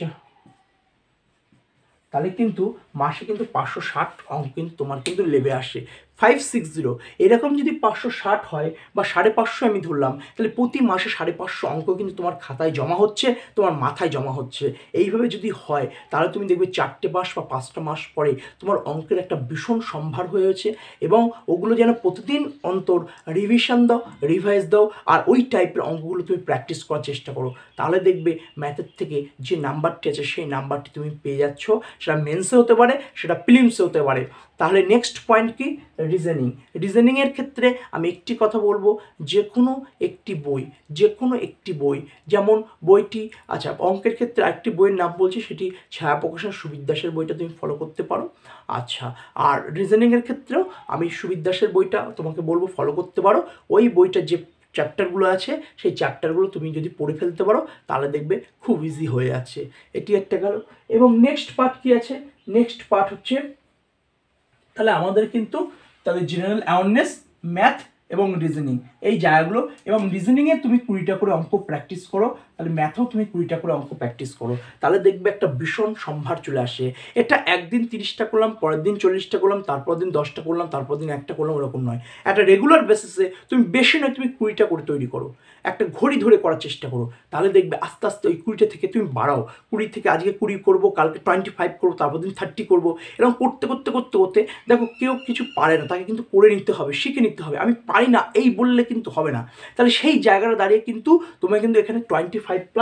তাহলে কিন্তু মাসে কিন্তু 560 অঙ্ক কিন্তু তোমার কিন্তু লেবে আসে। 560 এরকম যদি 560 হয় বা 550 আমি ধরলাম, তাহলে প্রতি মাসে 550 অঙ্ক কিন্তু তোমার খাতায় জমা হচ্ছে, তোমার মাথায় জমা হচ্ছে। এইভাবে যদি হয় তাহলে তুমি দেখবে 4টে মাস বা 5টা মাস পরে তোমার অঙ্কের একটা ভীষণ সম্ভার হয়েছে। এবং ওগুলো যেন প্রতিদিন অন্তর রিভিশন দাও, রিভাইজ দাও, আর ওই টাইপের অঙ্কগুলো তুমি প্র্যাকটিস করার চেষ্টা করো। তাহলে দেখবে ম্যাথের থেকে যে নাম্বারটি আছে সেই নাম্বারটি তুমি পেয়ে যাচ্ছ। সেটা মেন্সে হতে পারে, সেটা প্রিলিমসে হতে পারে। তাহলে নেক্সট পয়েন্ট কি? রিজনিংয়ের ক্ষেত্রে আমি একটি কথা বলবো, যে কোনো একটি বই, যেমন বইটি, আচ্ছা অঙ্কের ক্ষেত্রে আরেকটি বইয়ের নাম বলছি, সেটি ছায়া প্রকাশন সুবিদ্যাসের বইটা তুমি ফলো করতে পারো। আচ্ছা, আর রিজনিংয়ের ক্ষেত্রেও আমি সুবিদ্যাসের বইটা তোমাকে বলবো ফলো করতে পারো। ওই বইটা যে চ্যাপ্টারগুলো আছে সেই চ্যাপ্টারগুলো তুমি যদি পড়ে ফেলতে পারো তাহলে দেখবে খুব ইজি হয়ে যাচ্ছে। এটি একটা গেল। এবং নেক্সট পার্ট কি আছে? নেক্সট পার্ট হচ্ছে, তাহলে আমাদের কিন্তু তাহলে জেনারেল অ্যাওয়ারনেস, ম্যাথ এবং রিজনিং, এই জায়গাগুলো। এবং রিজনিংয়ে তুমি 20টা করে অঙ্ক প্র্যাকটিস করো, তাহলে ম্যাথেও তুমি 20টা করে অঙ্ক প্র্যাকটিস করো, তাহলে দেখবে একটা ভীষণ সম্ভার চলে আসে। এটা একদিন 30টা করলাম, পরের দিন 40টা করলাম, তারপর দিন 10টা করলাম, তারপর দিন 1টা করলাম, ওরকম নয়। একটা রেগুলার বেসিসে তুমি বেশি নয়, তুমি 20টা করে তৈরি করো, একটা ঘড়ি ধরে করার চেষ্টা করো। তাহলে দেখবে আস্তে আস্তে ওই 20টা থেকে তুমি বাড়াও। 20 থেকে আজকে 20 করবো, কালকে 25 করবো, তারপর দিন 30 করবো। এরকম করতে করতে করতে করতে দেখো কেউ কিছু পারে না, তাকে কিন্তু করে নিতে হবে, শিখে নিতে হবে। আমি পারি না এই বললে কিন্তু হবে না। তাহলে সেই জায়গাটা দাঁড়িয়ে কিন্তু তোমায় কিন্তু এখানে 25+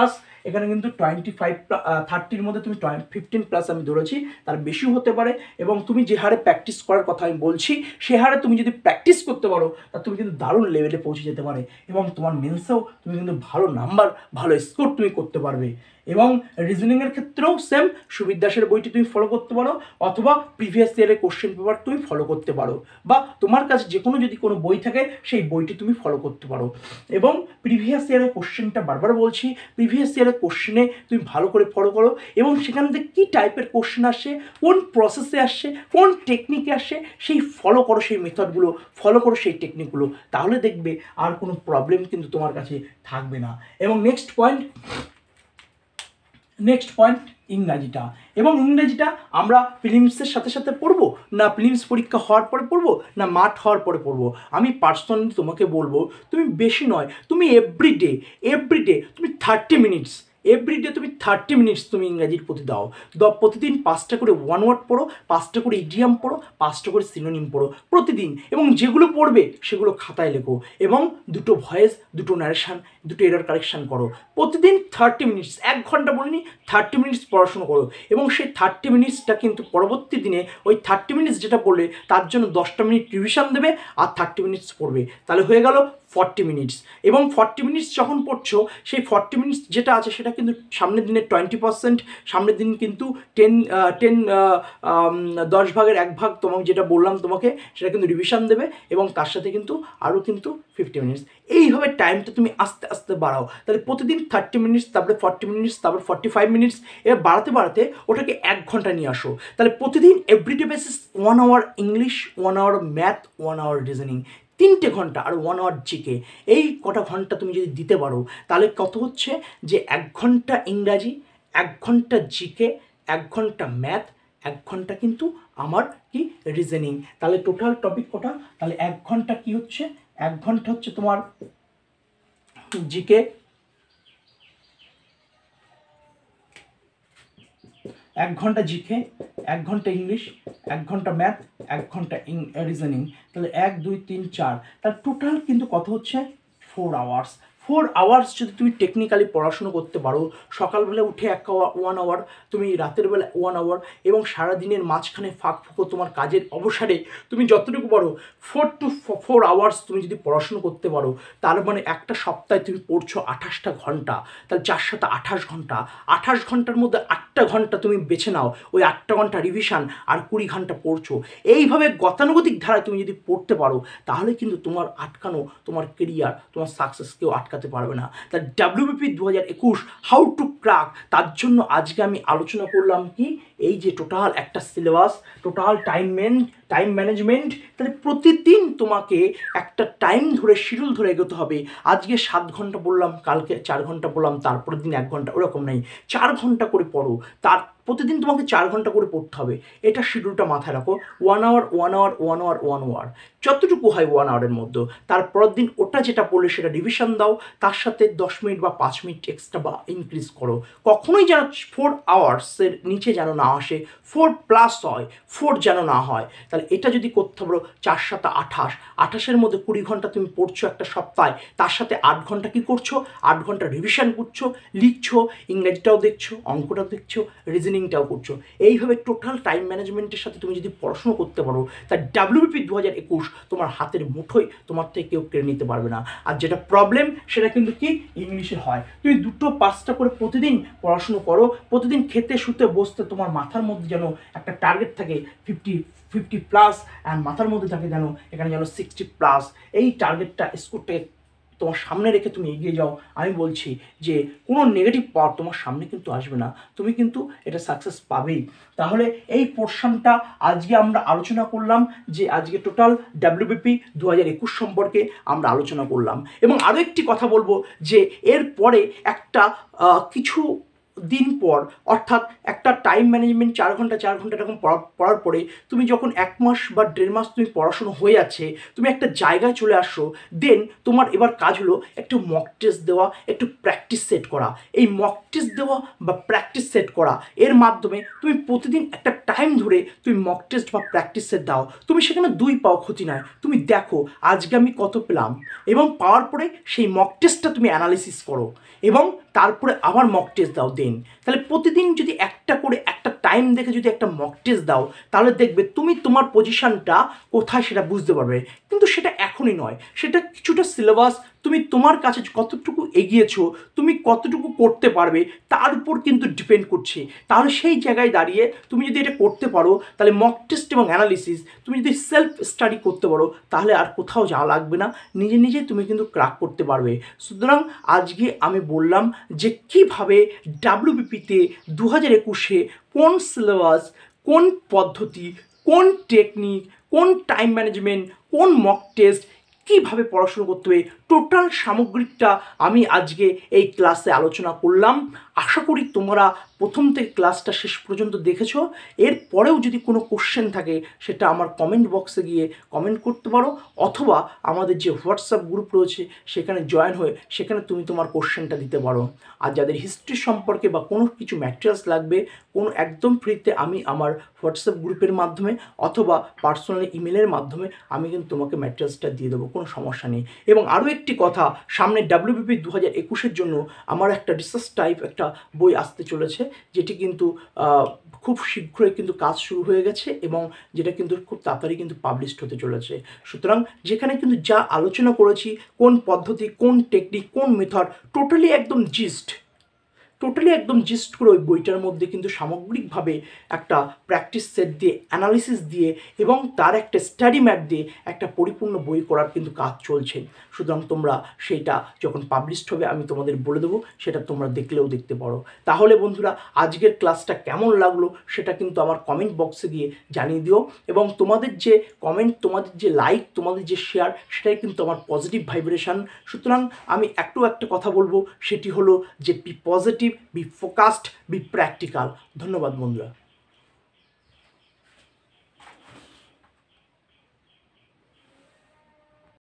এখানে কিন্তু 30 মধ্যে তুমি 15+ আমি ধরেছি, তার বেশিও হতে পারে। এবং তুমি যে হারে প্র্যাকটিস করার কথা আমি বলছি, সে হারে তুমি যদি প্র্যাকটিস করতে পারো তা তুমি কিন্তু দারুণ লেভেলে পৌঁছে যেতে পারে, এবং তোমার মেন্সেও তুমি কিন্তু ভালো নাম্বার, ভালো স্কোর তুমি করতে পারবে। এবং রিজনিংয়ের ক্ষেত্রেও সেম, সুবির দাসের বইটি তুমি ফলো করতে পারো, অথবা প্রিভিয়াস ইয়ারের কোশ্চেন পেপার তুমি ফলো করতে পারো, বা তোমার কাছে যে কোনো যদি কোনো বই থাকে সেই বইটি তুমি ফলো করতে পারো। এবং প্রিভিয়াস ইয়ারের কোশ্চেনটা বারবার বলছি, প্রিভিয়াস ইয়ারের কোশ্চেনে তুমি ভালো করে ফলো করো, এবং সেখান থেকে কী টাইপের কোশ্চেন আসছে, কোন প্রসেসে আসছে, কোন টেকনিকে আসছে, সেই ফলো করো, সেই মেথডগুলো ফলো করো, সেই টেকনিকগুলো, তাহলে দেখবে আর কোনো প্রবলেম কিন্তু তোমার কাছে থাকবে না। এবং নেক্সট পয়েন্ট ইংরাজিটা। এবং ইংরাজিটা আমরা প্রিলিমসের সাথে সাথে পড়বো, না প্রিলিমস পরীক্ষা হওয়ার পরে পড়বো, না মাঠ হওয়ার পরে পড়বো? আমি পার্সোনালি তোমাকে বলবো, তুমি বেশি নয়, তুমি এভরিডে তুমি 30 মিনিটস, এভরিডে তুমি 30 মিনিটস তুমি ইংরাজির প্রতি দাও। প্রতিদিন 5টা করে 1 ওয়ার্ড পড়ো, 5টা করে ইডিয়াম পড়ো, 5টা করে সিনোনিম পড়ো প্রতিদিন। এবং যেগুলো পড়বে সেগুলো খাতায় লেখো, এবং 2টো ভয়েস, 2টো ন্যারেশন, 2টো এরর কারেকশান করো প্রতিদিন 30 মিনিটস। 1 ঘন্টা বলিনি, 30 মিনিটস পড়াশোনা করো। এবং সেই 30 মিনিটসটা কিন্তু পরবর্তী দিনে ওই 30 মিনিটস যেটা পড়লে তার জন্য 10টা মিনিট রিভিশন দেবে, আর 30 মিনিটস পড়বে, তাহলে হয়ে গেল 40 মিনিটস। এবং 40 মিনিটস যখন পড়ছো, সেই 40 মিনিটস যেটা আছে সেটা কিন্তু সামনের দিনে 20%, সামনের দিন কিন্তু 10 ভাগের 1 ভাগ তোমাকে যেটা বললাম তোমাকে, সেটা কিন্তু রিভিশন দেবে, এবং তার সাথে কিন্তু আরও কিন্তু 50 মিনিটস। এইভাবে টাইমটা তুমি আস্তে আস্তে বাড়াও, তাহলে প্রতিদিন 30 মিনিটস, তারপরে 40 মিনিটস, তারপরে 45 মিনিটস, এবার বাড়াতে বাড়াতে ওটাকে 1 ঘন্টা নিয়ে আসো। তাহলে প্রতিদিন everyday basis 1 hour English, 1 hour math, 1 hour reasoning, 3টে ঘন্টা, আর 1 আওয়ার জিকে। এই কটা ঘন্টা তুমি যদি দিতে পারো, তাহলে কত হচ্ছে যে 1 ঘন্টা ইংরাজি, 1 ঘন্টা জিকে, 1 ঘন্টা ম্যাথ, 1 ঘন্টা কিন্তু আমার কি রিজনিং। তাহলে টোটাল টপিক কটা? তাহলে 1 ঘন্টা কি হচ্ছে, 1 ঘন্টা হচ্ছে তোমার জিকে, 1 ঘন্টা জিকে, 1 ঘন্টা ইংলিশ, 1 ঘন্টা ম্যাথ, 1 ঘন্টা রিজনিং। তাহলে 1 2 3 4, তাহলে টোটাল কিন্তু কত হচ্ছে 4 আওয়ার্স। 4 আওয়ার্স যদি তুমি টেকনিক্যালি পড়াশুনো করতে পারো, সকালবেলা উঠে 1 আওয়ার, তুমি রাতের বেলা 1 আওয়ার, এবং সারাদিনের মাঝখানে ফাঁক ফোঁকো তোমার কাজের অবসরে তুমি যতটুকু পারো 4 আওয়ার্স তুমি যদি পড়াশুনো করতে পারো, তার মানে একটা সপ্তাহে তুমি পড়ছো 28টা ঘন্টা, তাহলে 4 7 28 ঘন্টা। 28 ঘন্টার মধ্যে 8টা ঘন্টা তুমি বেছে নাও, ওই 8টা ঘন্টা রিভিশন, আর 20 ঘন্টা পড়ছো। এইভাবে গতানুগতিক ধারায় তুমি যদি পড়তে পারো, তাহলে কিন্তু তোমার আটকানো, তোমার কেরিয়ার, তোমার সাকসেস কেউ আটকাতে পারবে না। তা WBP 2021 হাউ টু ক্র্যাক, তার জন্য আজকে আমি আলোচনা করলাম কি, এই যে টোটাল একটা সিলেবাস, টোটাল টাইম ম্যানেজমেন্ট। তাহলে প্রতিদিন তোমাকে একটা টাইম ধরে, শিডিউল ধরে এগোতে হবে। আজকে 7 ঘন্টা বললাম, কালকে 4 ঘন্টা বললাম, তারপরের দিন 1 ঘন্টা, ওরকম নেই, 4 ঘন্টা করে পড়ো। তার প্রতিদিন তোমাকে 4 ঘন্টা করে পড়তে হবে, এটা শিডিউলটা মাথায় রাখো। 1 আওয়ার 1 আওয়ার 1 আওয়ার 1 আওয়ার, যতটুকু হয় 1 আওয়ারের মধ্যে। তারপরের দিন ওটা যেটা পড়লে সেটা রিভিশন দাও, তার সাথে 10 মিনিট বা 5 মিনিট এক্সট্রা বা ইনক্রিজ করো। কখনোই যেন 4 আওয়ার্সের নিচে যেন না আসে, 4+ হয়, 4 যেন না হয়। তাহলে এটা যদি করতে পারো, 4 7 28, 28-এর মধ্যে 20 ঘন্টা তুমি পড়ছো একটা সপ্তাহে, তার সাথে 8 ঘন্টা কী করছো, 8 ঘন্টা রিভিশন করছো, লিখছো, ইংরেজিটাও দেখছো, অঙ্কটাও দেখছো, রিজনিংটাও করছো। এইভাবে টোটাল টাইম ম্যানেজমেন্টের সাথে তুমি যদি পড়াশুনো করতে পারো, তা WBP 2021 তোমার হাতের মুঠোয়, তোমার থেকে কেউ কেড়ে নিতে পারবে না। আর যেটা প্রবলেম সেটা কিন্তু কি, ইংলিশে হয়। তুমি 2টো 5টা করে প্রতিদিন পড়াশুনো করো, প্রতিদিন খেতে শুতে বসতে তোমার মাথার মধ্যে যেন একটা টার্গেট থাকে 50+, আর মাথার মধ্যে থাকে যেন এখানে যেন 60+। এই টার্গেটটা, স্কোরটাকে তোমার সামনে রেখে তুমি এগিয়ে যাও। আমি বলছি যে কোনো নেগেটিভ পাওয়ার তোমার সামনে কিন্তু আসবে না, তুমি কিন্তু এটা সাকসেস পাবেই। তাহলে এই পোর্শনটা আজকে আমরা আলোচনা করলাম, যে আজকে টোটাল WBP 2021 সম্পর্কে আমরা আলোচনা করলাম। এবং আরও একটি কথা বলবো, যে এরপরে একটা কিছু দিন পর, অর্থাৎ একটা টাইম ম্যানেজমেন্ট 4 ঘন্টা এরকম পড়ার পরে তুমি যখন 1 মাস বা 1.5 মাস তুমি পড়াশুনো হয়ে যাচ্ছে, তুমি একটা জায়গায় চলে আসছো, দেন তোমার এবার কাজ হলো একটু মক টেস্ট দেওয়া, একটু প্র্যাকটিস সেট করা। এই মক টেস্ট দেওয়া বা প্র্যাকটিস সেট করা এর মাধ্যমে তুমি প্রতিদিন একটা টাইম ধরে তুমি মক টেস্ট বা প্র্যাকটিস সেট দাও। তুমি সেখানে 2 পাও, ক্ষতি নয়। তুমি দেখো আজকে আমি কত পেলাম, এবং পাওয়ার পরে সেই মক টেস্টটা তুমি অ্যানালিসিস করো এবং তারপরে আবার মক টেস্ট দাও। দেন তাহলে প্রতিদিন যদি একটা করে একটা টাইম দেখে যদি একটা মক টেস্ট দাও, তাহলে দেখবে তুমি তোমার পজিশনটা কোথায় সেটা বুঝতে পারবে। কিন্তু সেটা এখনই নয়, সেটা কিছুটা সিলেবাস, তুমি তোমার কাছে কতটুকু এগিয়েছো, তুমি কতটুকু করতে পারবে তার উপর কিন্তু ডিপেন্ড করছে। তাহলে সেই জায়গায় দাঁড়িয়ে তুমি যদি এটা করতে পারো, তাহলে মক টেস্ট এবং অ্যানালিসিস তুমি যদি সেলফ স্টাডি করতে পারো, তাহলে আর কোথাও যাওয়া লাগবে না, নিজে নিজে তুমি কিন্তু ক্র্যাক করতে পারবে। সুতরাং আজকে আমি বললাম যে কীভাবে WBPতে 2021-এ কোন সিলেবাস, কোন পদ্ধতি, কোন টেকনিক, কোন টাইম ম্যানেজমেন্ট, কোন মক টেস্ট, কীভাবে পড়াশুনো করতে হবে, টোটাল সামগ্রিকটা আমি আজকে এই ক্লাসে আলোচনা করলাম। আশা করি তোমরা প্রথম থেকে ক্লাসটা শেষ পর্যন্ত দেখেছো। এরপরেও যদি কোনো কোশ্চেন থাকে সেটা আমার কমেন্ট বক্সে গিয়ে কমেন্ট করতে পারো, অথবা আমাদের যে হোয়াটসঅ্যাপ গ্রুপ রয়েছে সেখানে জয়েন হয়ে সেখানে তুমি তোমার কোশ্চেনটা দিতে পারো। আর যাদের হিস্ট্রি সম্পর্কে বা কোনো কিছু ম্যাটেরিয়ালস লাগবে, কোনো একদম ফ্রিতে আমি আমার হোয়াটসঅ্যাপ গ্রুপের মাধ্যমে অথবা পার্সোনালি ইমেলের মাধ্যমে আমি কিন্তু তোমাকে ম্যাটেরিয়ালসটা দিয়ে দেবো, কোনো সমস্যা নেই। এবং আরও একটি কথা, সামনে WBP 2021-এর জন্য আমার একটা রিসার্চ টাইপ একটা বই আসতে চলেছে, যেটি কিন্তু খুব শীঘ্রই কিন্তু কাজ শুরু হয়ে গেছে এবং যেটা কিন্তু খুব তাড়াতাড়ি কিন্তু পাবলিশড হতে চলেছে। সুতরাং যেখানে কিন্তু যা আলোচনা করেছি, কোন পদ্ধতি, কোন টেকনিক, কোন মেথড, টোটালি একদম জিস্ট করে ওই বইটার মধ্যে কিন্তু সামগ্রিকভাবে একটা প্র্যাকটিস সেট দিয়ে, অ্যানালিসিস দিয়ে এবং তার একটা স্টাডি ম্যাট দিয়ে একটা পরিপূর্ণ বই করার কিন্তু কাজ চলছে। সুতরাং তোমরা সেইটা যখন পাবলিশড হবে আমি তোমাদের বলে দেবো, সেটা তোমরা দেখলেও দেখতে পারো। তাহলে বন্ধুরা আজকের ক্লাসটা কেমন লাগলো সেটা কিন্তু আমার কমেন্ট বক্সে গিয়ে জানিয়ে দিও, এবং তোমাদের যে কমেন্ট, তোমাদের যে লাইক, তোমাদের যে শেয়ার, সেটাই কিন্তু আমার পজিটিভ ভাইব্রেশন। সুতরাং আমি একটা কথা বলবো, সেটি হলো যে be positive, be focused, be practical. ধন্যবাদ বন্ধুরা।